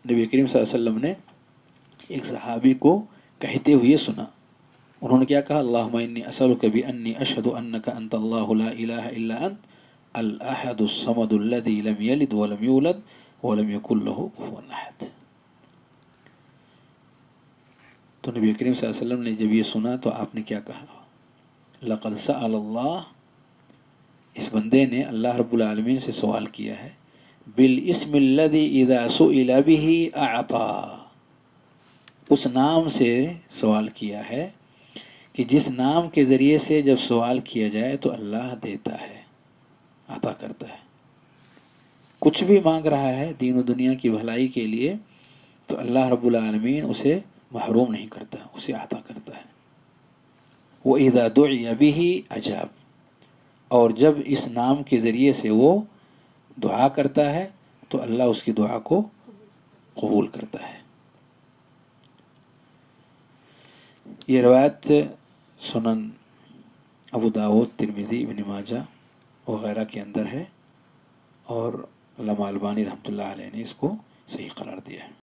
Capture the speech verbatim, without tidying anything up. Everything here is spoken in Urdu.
نبی کریم صلی اللہ علیہ وسلم نے ایک صحابی کو کہتے ہوئے سنا. انہوں نے کیا کہا؟ اللہم انی اسألک بانی اشہد انک انت اللہ لا الہ الا انت الاحد الصمد الذی لم یلد ولم یولد ولم یکن لہ کفوا احد. تو نبی کریم صلی اللہ علیہ وسلم نے جب یہ سنا تو آپ نے کیا کہا؟ لقد سأل اللہ، اس بندے نے اللہ رب العالمین سے سوال کیا ہے، بالاسم الذی اذا سئل به اعطا، اس نام سے سوال کیا ہے کہ جس نام کے ذریعے سے جب سوال کیا جائے تو اللہ دیتا ہے، عطا کرتا ہے. کچھ بھی مانگ رہا ہے دین و دنیا کی بھلائی کے لیے تو اللہ رب العالمین اسے محروم نہیں کرتا، اسے عطا کرتا ہے. وَإِذَا دُعِيَ بِهِ أَجَابَ، اور جب اس نام کے ذریعے سے وہ دعا کرتا ہے تو اللہ اس کی دعا کو قبول کرتا ہے. یہ روایت سنن ابو داؤد، ترمذی، ابن ماجہ وغیرہ کے اندر ہے، اور علامہ البانی رحمۃ اللہ علیہ نے اس کو صحیح قرار دیا ہے.